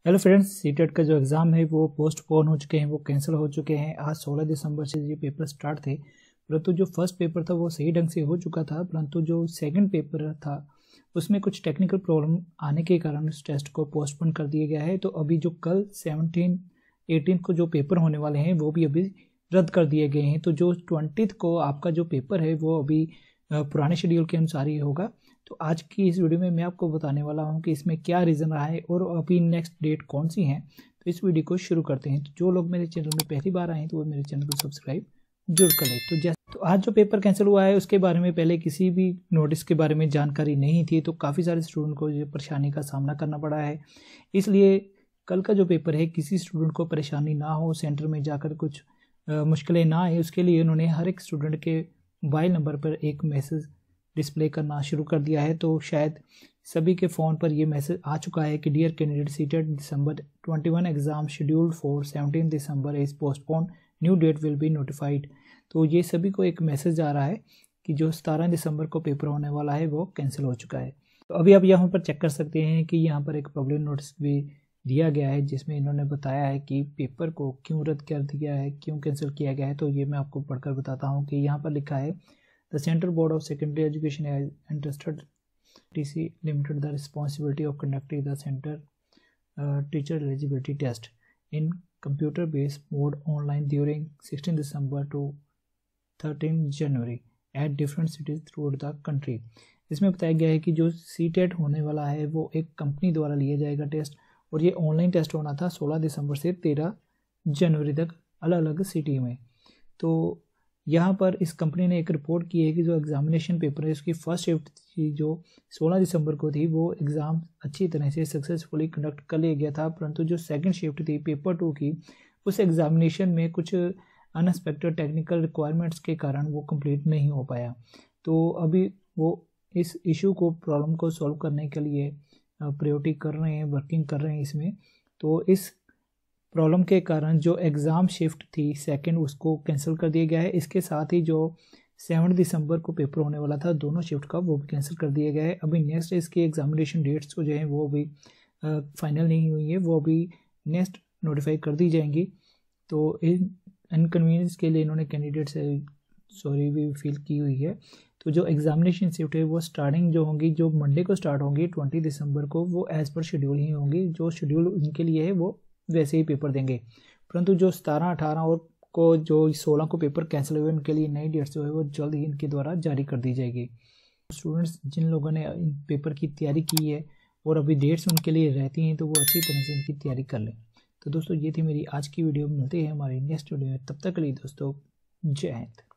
Hello friends, CTET का जो exam है वो पोस्टपोन हो चुके हैं, वो कैंसिल हो चुके हैं। आज 16 दिसंबर से ये पेपर स्टार्ट थे, परंतु जो फर्स्ट पेपर था वो सही ढंग से हो चुका था, परंतु जो सेकंड पेपर था उसमें कुछ टेक्निकल प्रॉब्लम आने के कारण उस टेस्ट को पोस्टपोन कर दिया गया है। तो अभी जो कल 17-18 को जो पेपर होने वाले हैं वो भी अभी रद्द कर दिए गए हैं। तो जो 20 को आपका जो पेपर है वो अभी पुराने शेड्यूल के अनुसार ही होगा। तो आज की इस वीडियो में मैं आपको बताने वाला हूं कि इसमें क्या रीज़न रहा है और अभी नेक्स्ट डेट कौन सी है। तो इस वीडियो को शुरू करते हैं। तो जो लोग मेरे चैनल में पहली बार आए हैं तो वो मेरे चैनल को सब्सक्राइब जरूर कर लें। तो आज जो पेपर कैंसिल हुआ है उसके बारे में पहले किसी भी नोटिस के बारे में जानकारी नहीं थी, तो काफ़ी सारे स्टूडेंट को ये परेशानी का सामना करना पड़ा है। इसलिए कल का जो पेपर है किसी स्टूडेंट को परेशानी ना हो, सेंटर में जाकर कुछ मुश्किलें ना आए, उसके लिए उन्होंने हर एक स्टूडेंट के मोबाइल नंबर पर एक मैसेज डिस्प्ले करना शुरू कर दिया है। तो शायद सभी के फ़ोन पर ये मैसेज आ चुका है कि dear candidate CTET December 21 exam scheduled for 17 December is postpone, new date will be notified. तो ये सभी को एक मैसेज आ रहा है कि जो 17 दिसंबर को पेपर होने वाला है वो कैंसिल हो चुका है। तो अभी आप यहाँ पर चेक कर सकते हैं कि यहाँ पर एक पब्लिक नोटिस भी दिया गया है जिसमें इन्होंने बताया है कि पेपर को क्यों रद्द कर दिया है, क्यों कैंसिल किया गया है। तो ये मैं आपको पढ़कर बताता हूँ कि यहाँ पर लिखा है The Central Board of Secondary Education has entrusted TC Limited the responsibility of conducting the center teacher eligibility test in computer-based mode online during 16 December to 13 January at different cities throughout the country। इसमें बताया गया है कि जो CTET होने वाला है वो एक कंपनी द्वारा लिया जाएगा टेस्ट, और ये ऑनलाइन टेस्ट होना था 16 दिसंबर से 13 जनवरी तक अलग अलग सिटी में। तो यहाँ पर इस कंपनी ने एक रिपोर्ट की है कि जो एग्जामिनेशन पेपर है उसकी फर्स्ट शिफ्ट थी जो 16 दिसंबर को थी, वो एग्ज़ाम अच्छी तरह से सक्सेसफुली कंडक्ट कर लिया गया था, परंतु जो सेकंड शिफ्ट थी पेपर 2 की, उस एग्जामिनेशन में कुछ अनएक्सपेक्टेड टेक्निकल रिक्वायरमेंट्स के कारण वो कंप्लीट नहीं हो पाया। तो अभी वो इस इशू को, प्रॉब्लम को सॉल्व करने के लिए प्रायोरिटी कर रहे हैं, वर्किंग कर रहे हैं इसमें। तो इस प्रॉब्लम के कारण जो एग्ज़ाम शिफ्ट थी सेकंड उसको कैंसिल कर दिया गया है। इसके साथ ही जो 7 दिसंबर को पेपर होने वाला था दोनों शिफ्ट का, वो भी कैंसिल कर दिया गया है। अभी नेक्स्ट इसकी एग्जामिनेशन डेट्स जो है वो अभी फाइनल नहीं हुई है, वो अभी नेक्स्ट नोटिफाई कर दी जाएंगी। तो इन इनकन्वीनियंस के लिए इन्होंने कैंडिडेट से सॉरी भी फील की हुई है। तो जो एग्जामिनेशन शिफ्ट है वो स्टार्टिंग जो होंगी, जो मंडे को स्टार्ट होंगी 20 दिसंबर को, वो एज़ पर शेड्यूल ही होंगी। जो शेड्यूल उनके लिए है वो वैसे ही पेपर देंगे, परंतु जो 17-18 और को जो 16 को पेपर कैंसिल हुए उनके लिए नई डेट्स जो है वो जल्द ही इनके द्वारा जारी कर दी जाएगी। स्टूडेंट्स जिन लोगों ने पेपर की तैयारी की है और अभी डेट्स उनके लिए रहती हैं तो वो अच्छी तरह से इनकी तैयारी कर लें। तो दोस्तों ये थी मेरी आज की वीडियो, मिलते हैं हमारी नेक्स्ट वीडियो में, तब तक के लिए दोस्तों जय हिंद।